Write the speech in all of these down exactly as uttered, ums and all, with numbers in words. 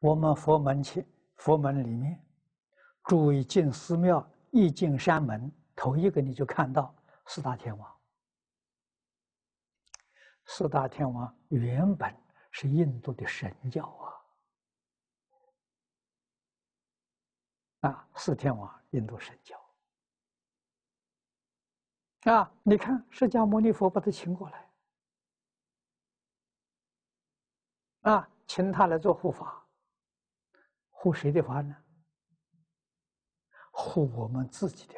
我们佛门前佛门里面，注意进寺庙，一进山门，头一个你就看到四大天王。四大天王原本是印度的神教啊，啊，四天王印度神教啊，你看释迦牟尼佛把他请过来啊，请他来做护法，护谁的法呢？护我们自己的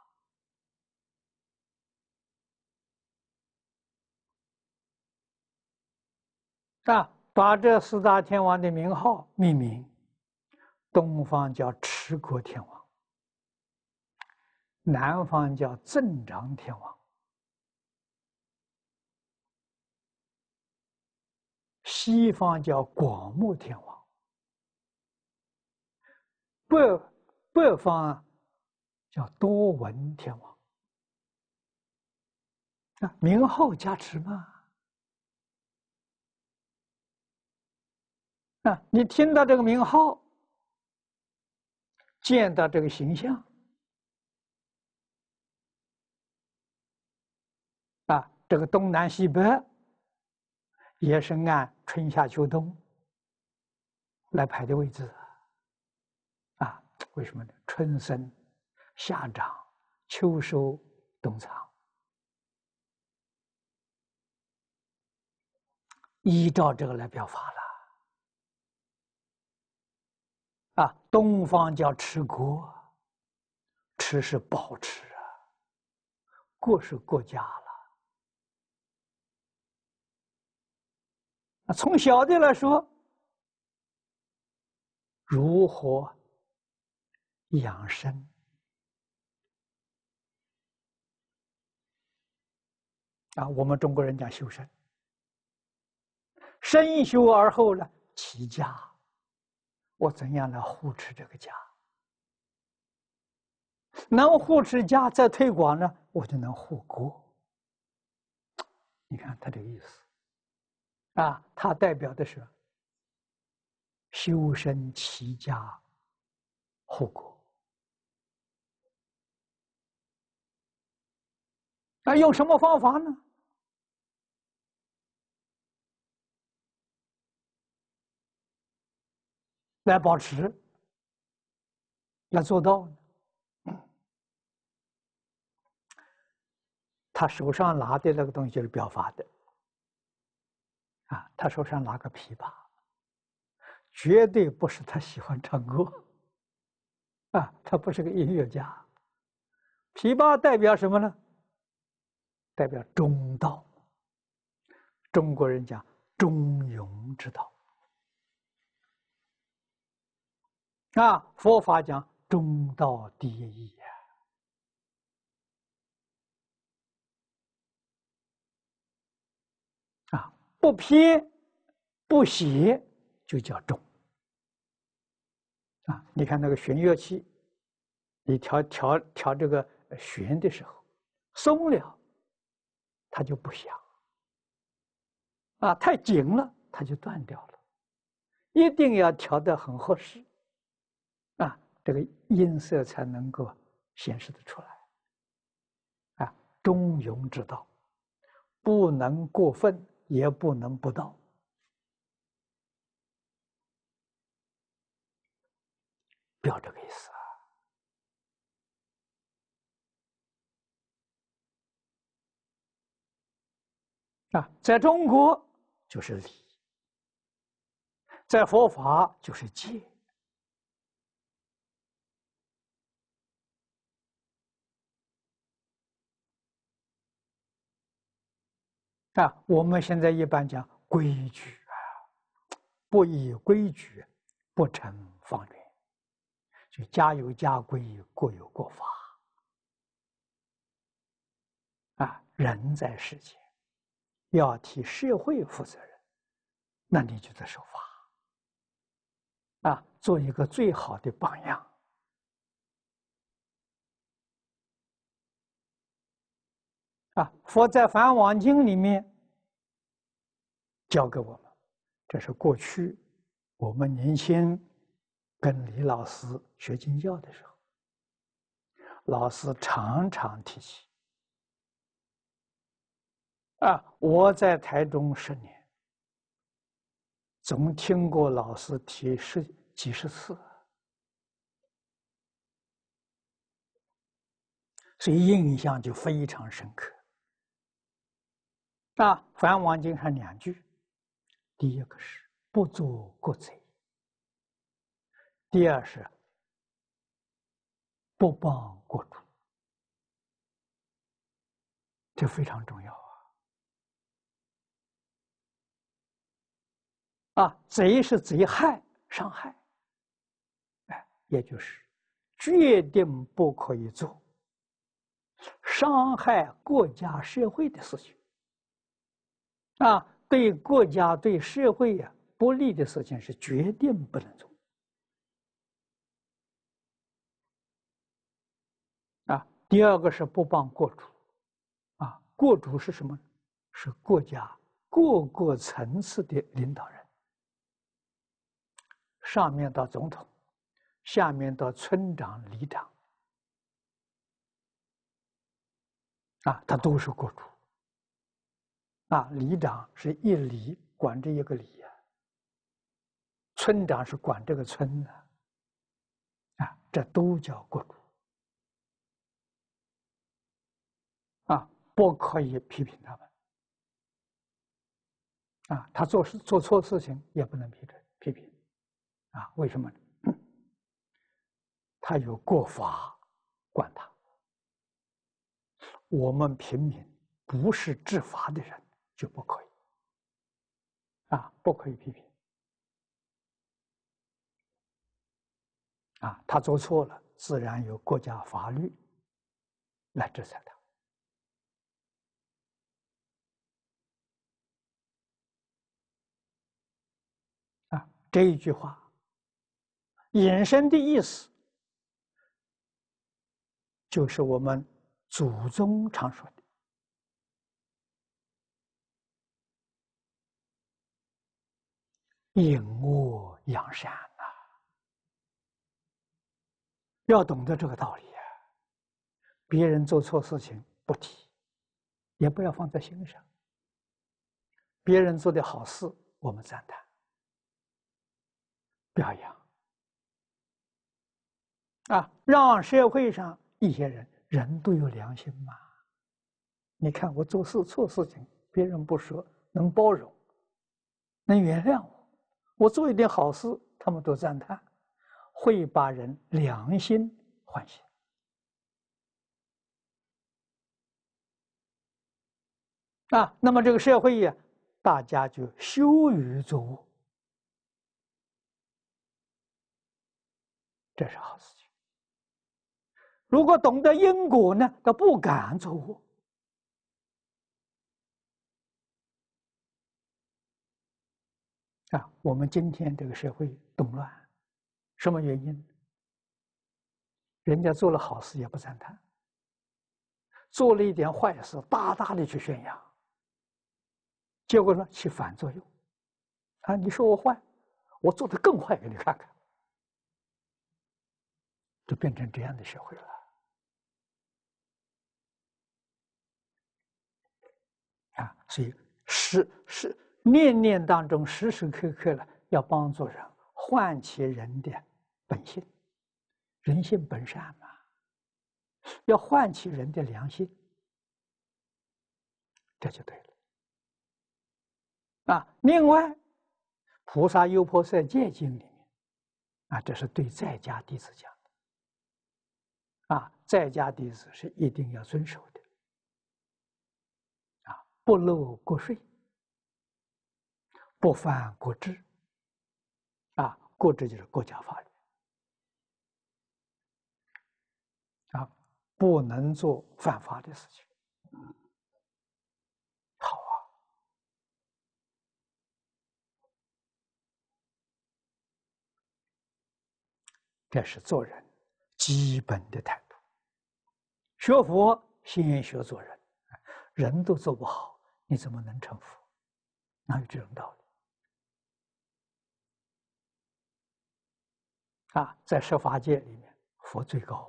法啊，把这四大天王的名号命名，东方叫持国天王，南方叫增长天王，西方叫广目天王，北北方叫多闻天王。啊，名号加持嘛。啊，你听到这个名号，见到这个形象，啊，这个东南西北也是按春夏秋冬来排的位置。啊，为什么呢？春生、夏长、秋收、冬藏，依照这个来表法了。啊，东方叫持国，持是保持啊，国是国家了。啊，从小的来说，如何养生？啊，我们中国人讲修身，身修而后呢，齐家。我怎样来护持这个家？能护持家，再推广呢，我就能护国。你看他这个意思啊，它代表的是修身齐家护国。那用什么方法呢？来保持，来做到呢？他手上拿的那个东西就是表法的啊，他手上拿个琵琶，绝对不是他喜欢唱歌啊，他不是个音乐家。琵琶代表什么呢？代表中道。中国人讲中庸之道啊，佛法讲中道第一义啊，不偏不邪就叫中啊。你看那个弦乐器，你调调调这个弦的时候，松了它就不响啊，太紧了它就断掉了，一定要调得很合适啊，这个音色才能够显示得出来啊。中庸之道，不能过分，也不能不到，表这个意思啊。啊，在中国就是礼，在佛法就是戒。啊，我们现在一般讲规矩啊，不依规矩，不成方圆。就家有家规，国有国法。啊，人在世间要替社会负责任，那你就得守法。啊，做一个最好的榜样。啊，佛在《梵网经》里面教给我们，这是过去我们年轻跟李老师学经教的时候，老师常常提起。啊，我在台中十年，总听过老师提十几十次，所以印象就非常深刻。啊，《梵网经》上两句，第一个是不作国贼，第二是不帮国主，这非常重要啊！啊，贼是贼害、伤害，哎，也就是决定不可以做伤害国家社会的事情。啊，对国家、对社会呀、啊、不利的事情是决定不能做。啊，第二个是不帮国主。啊，国主是什么？是国家各个层次的领导人，上面到总统，下面到村长、里长，啊，他都是国主。啊，里长是一里管着一个里呀、啊，村长是管这个村的，啊，这都叫国主。啊，不可以批评他们。啊，他做事做错事情也不能批评批评。啊，为什么呢？他有国法管他。我们平民不是执法的人就不可以。啊，不可以批评。啊，他做错了，自然有国家法律来制裁他。啊，这一句话引申的意思，就是我们祖宗常说的“隐恶扬善”呐，要懂得这个道理啊。别人做错事情不提，也不要放在心上；别人做的好事，我们赞叹、表扬。啊，让社会上一些人，人都有良心嘛。你看我做事错事情，别人不说，能包容，能原谅我；我做一点好事，他们都赞叹，会把人良心唤醒。啊，那么这个社会呀，大家就羞于作恶，这是好事情。如果懂得因果呢，他不敢作恶。啊，我们今天这个社会动乱，什么原因？人家做了好事也不赞叹，做了一点坏事，大大的去宣扬，结果呢起反作用。啊，你说我坏，我做的更坏给你看看，就变成这样的社会了。啊，所以时时念念当中，时时刻刻了要帮助人，唤起人的本性，人性本善嘛，要唤起人的良心，这就对了。啊，另外，菩萨优婆塞戒经里面，啊，这是对在家弟子讲的。啊，在家弟子是一定要遵守的。啊，不漏国税，不犯国制。啊，国制就是国家法律。啊，不能做犯法的事情。好啊，这是做人基本的态度。学佛先学做人，人都做不好，你怎么能成佛？哪有这种道理？ 啊，在十法界里面，佛最高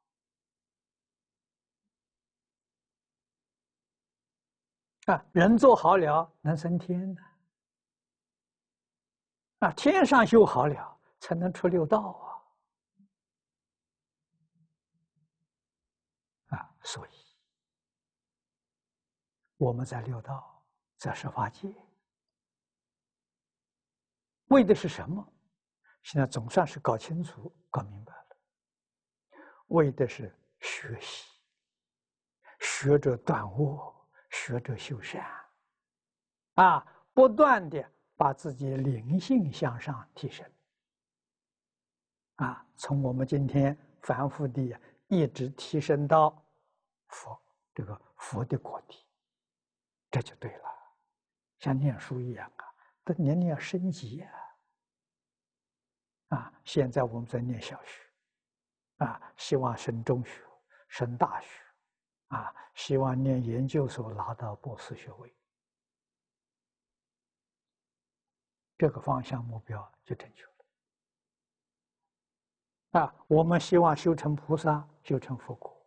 啊！啊，人做好了能升天呢，啊，天上修好了才能出六道啊！啊，所以我们在六道，在十法界，为的是什么？现在总算是搞清楚、搞明白了，为的是学习，学着断恶，学着修善，啊，不断的把自己灵性向上提升，啊，从我们今天凡夫的一直提升到佛这个佛的国体，这就对了，像念书一样啊，这年年要升级呀。啊，现在我们在念小学，啊，希望升中学、升大学，啊，希望念研究所拿到博士学位，这个方向目标就正确了。啊，我们希望修成菩萨，修成佛果。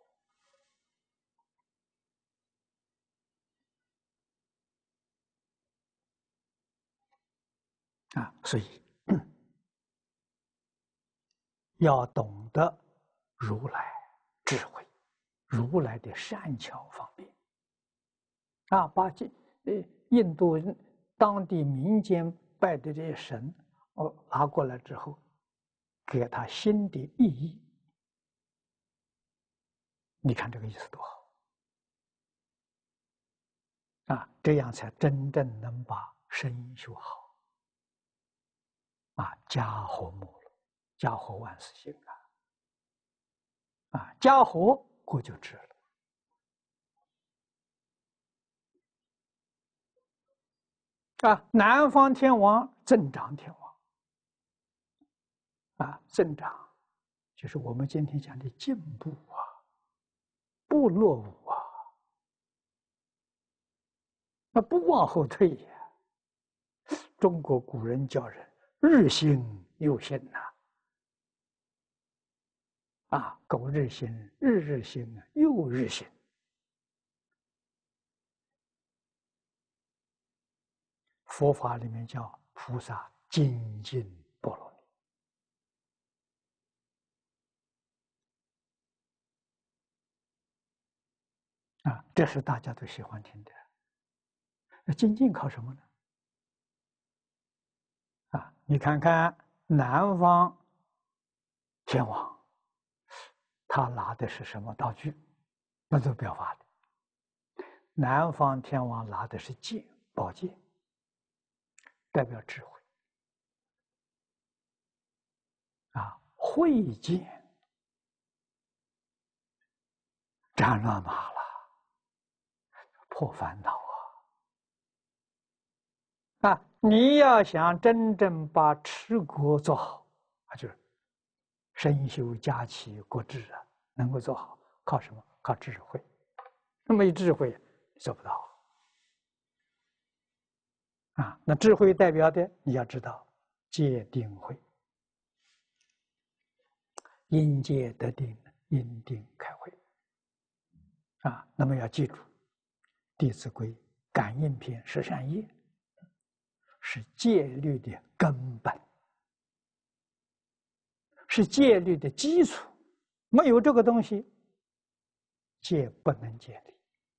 啊，所以要懂得如来智慧，如来的善巧方便。啊，把这呃印度人当地民间拜的这些神，哦，拿过来之后，给他新的意义。你看这个意思多好啊！这样才真正能把声音修好啊，家和睦了，家和万事兴啊！啊，家和国就治了啊！南方天王增长天王啊，增长就是我们今天讲的进步啊，不落伍啊，那不往后退呀。中国古人叫人日新又新呐，啊，苟日新，日日新，又日新。佛法里面叫菩萨精进波罗蜜啊，这是大家都喜欢听的。那精进靠什么呢？啊，你看看南方天王，他拿的是什么道具？那都表法的。南方天王拿的是剑，宝剑，代表智慧啊，慧剑斩乱麻了，破烦恼啊！啊，你要想真正把持国做好，啊，就是身修家齐国治啊，能够做好，靠什么？靠智慧。没智慧做不到啊！那智慧代表的，你要知道，戒定慧，因戒得定，因定开慧啊！那么要记住，《弟子规》感应篇十善业是戒律的根本，是戒律的基础。没有这个东西，戒不能建立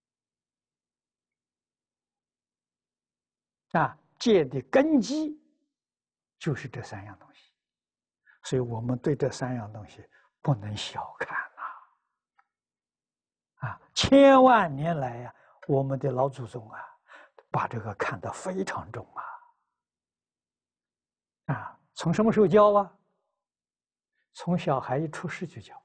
啊！戒的根基就是这三样东西，所以我们对这三样东西不能小看啊！啊，千万年来呀、啊，我们的老祖宗啊，把这个看得非常重啊！啊，从什么时候教啊？从小孩一出世就教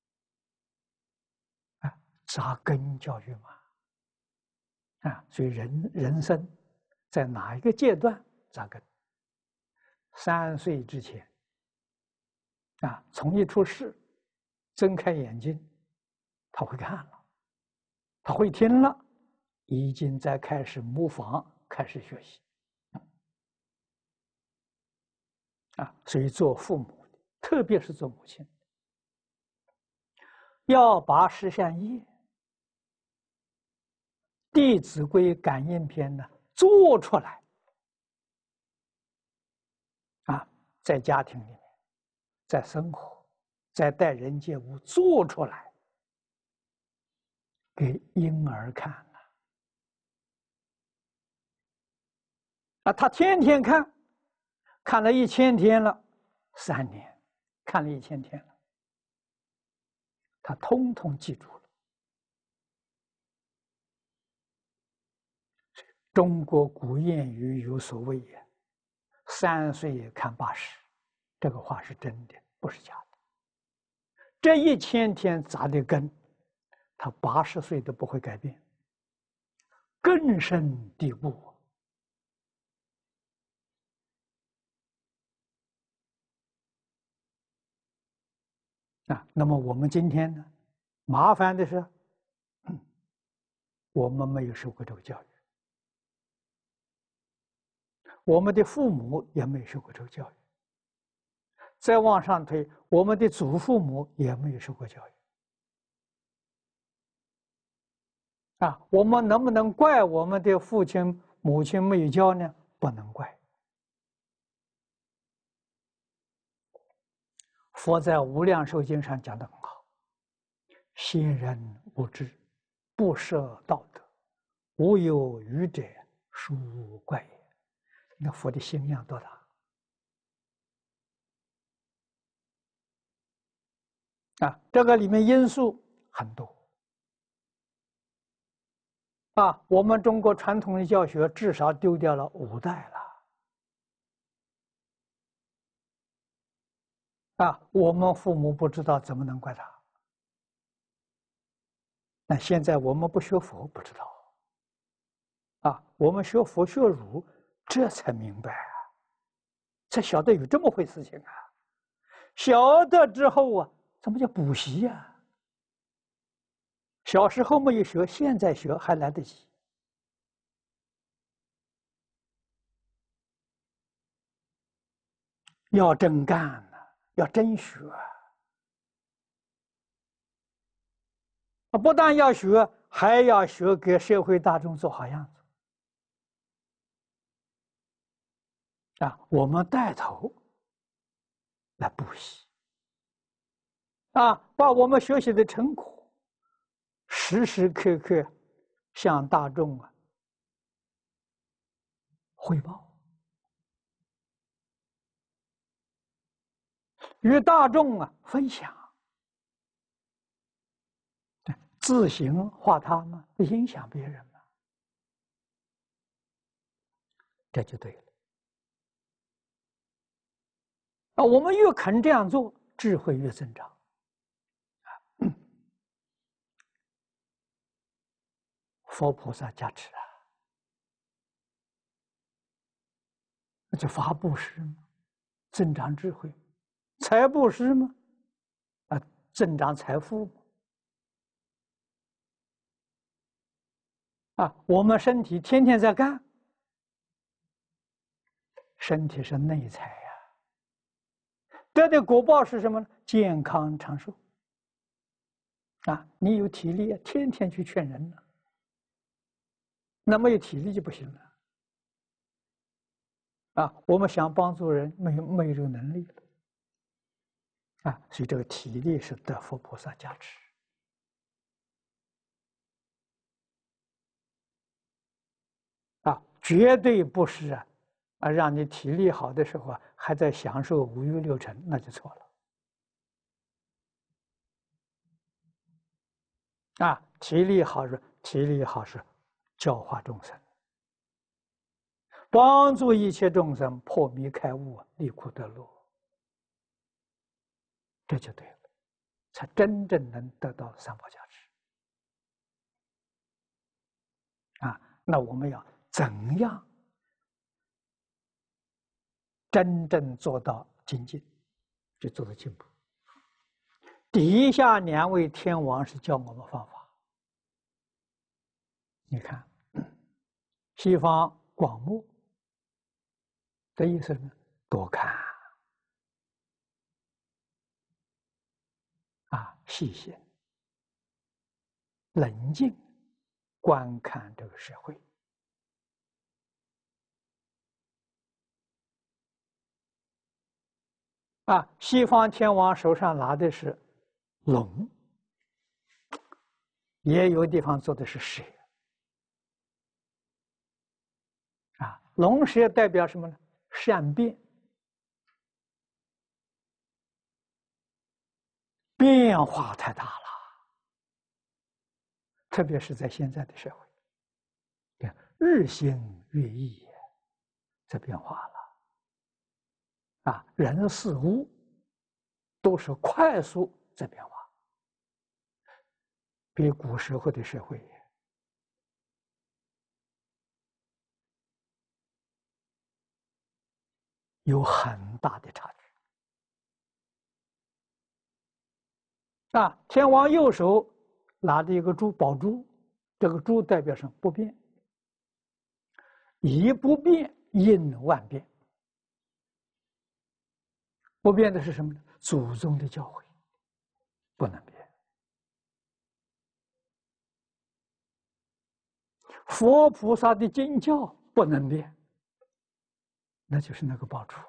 啊，扎根教育嘛啊！所以人人生在哪一个阶段扎根？三岁之前啊，从一出世，睁开眼睛，他会看了，他会听了，已经在开始模仿，开始学习啊。所以做父母的特别是做母亲，要把十善业、弟子规、感应篇呢做出来啊，在家庭里面，在生活，在待人接物做出来给婴儿看啊，啊，他天天看，看了一千天了，三年，看了一千天了，他通通记住了。中国古谚语有所谓也，三岁看八十，这个话是真的，不是假的。这一千天扎的根，他八十岁都不会改变，根深蒂固啊。那么我们今天呢，麻烦的是，嗯，我们没有受过这个教育，我们的父母也没有受过这个教育，再往上推，我们的祖父母也没有受过教育。啊，我们能不能怪我们的父亲、母亲没有教呢？不能怪。佛在《无量寿经》上讲得很好：先人无知，不设道德，无有愚者，殊怪也。那佛的心量多大啊！这个里面因素很多啊。我们中国传统的教学至少丢掉了五代了。啊，我们父母不知道，怎么能怪他？那现在我们不学佛，不知道。啊，我们学佛学儒，这才明白啊，才晓得有这么回事情啊。晓得之后啊，怎么叫补习呀、啊？小时候没有学，现在学还来得及。要真干呐、啊，要真学啊！不但要学，还要学给社会大众做好样子啊！我们带头来补习啊，把我们学习的成果时时刻刻向大众啊汇报，与大众啊分享。自行化他嘛，影响别人嘛，这就对了。啊，我们越肯这样做，智慧越增长。佛菩萨加持啊，那就发布施嘛，增长智慧；财布施嘛，啊，增长财富嘛。啊，我们身体天天在干，身体是内财呀、啊，得的果报是什么呢？健康长寿。啊，你有体力，天天去劝人呢，那没有体力就不行了。啊，我们想帮助人，没有没有这个能力了。啊，所以这个体力是得佛菩萨加持。啊，绝对不是啊，啊，让你体力好的时候啊，还在享受五欲六尘，那就错了。啊，体力好是体力好是教化众生，帮助一切众生破迷开悟，离苦得乐，这就对了，才真正能得到三宝加持。啊，那我们要怎样真正做到精进，就做到进步？底下两位天王是教我们方法。你看，西方广目的意思呢，多看细心、冷静观看这个社会。啊，西方天王手上拿的是龙，也有地方做的是蛇。啊，龙蛇代表什么呢？善变，变化太大了，特别是在现在的社会，日新月异，在变化了。啊，人事物都是快速在变化，比古时候的社会有很大的差距。啊，天王右手拿着一个珠宝珠，这个珠代表上不变，以不变应万变。不变的是什么呢？祖宗的教诲不能变，佛菩萨的经教不能变，那就是那个宝珠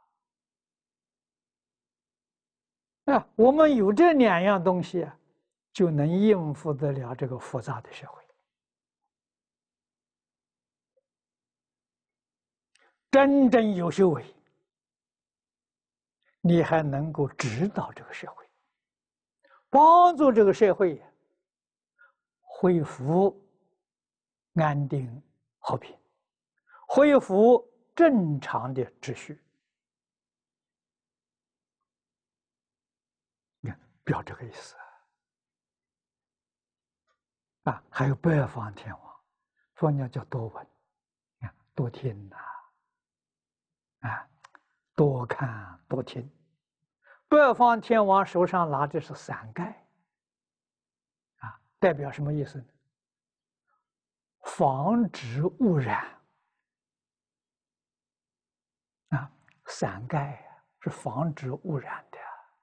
啊！啊，我们有这两样东西啊，就能应付得了这个复杂的社会。真正有修为，你还能够指导这个社会，帮助这个社会恢复安定和平，恢复正常的秩序。你看，表这个意思啊！还有北方天王，佛教叫多闻，啊，多听呐，啊，多看多听。北方天王手上拿的是伞盖，啊，代表什么意思呢？防止污染。啊，伞盖是防止污染的。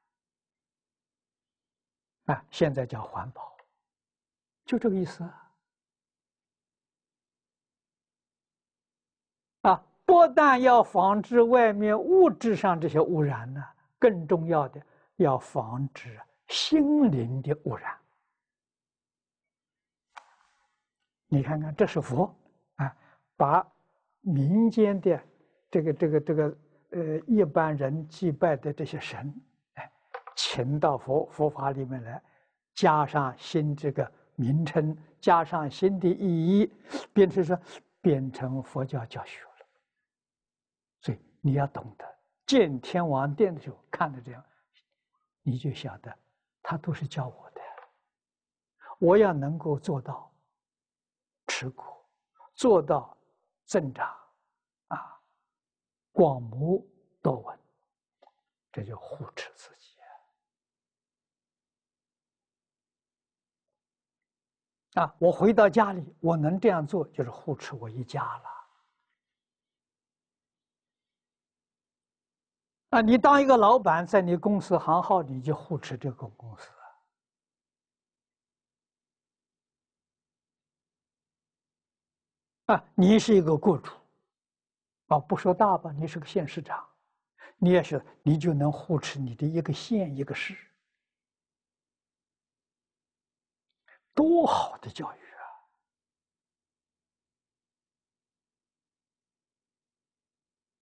啊，现在叫环保，就这个意思啊！啊，不但要防止外面物质上这些污染呢，更重要的要防止心灵的污染。你看看，这是佛啊，把民间的这个这个这个呃一般人祭拜的这些神，哎，请到佛佛法里面来，加上新这个名称，加上新的意义，变成说变成佛教教学了。所以你要懂得建天王殿的时候看着这样，你就晓得他都是教我的，我要能够做到持苦，做到增长啊，广目多闻，这就护持自己啊！我回到家里，我能这样做，就是护持我一家了。啊，你当一个老板，在你公司行号，你就护持这个公司啊。你是一个雇主，啊，不说大吧，你是个县市长，你也是，你就能护持你的一个县一个市，多好的教育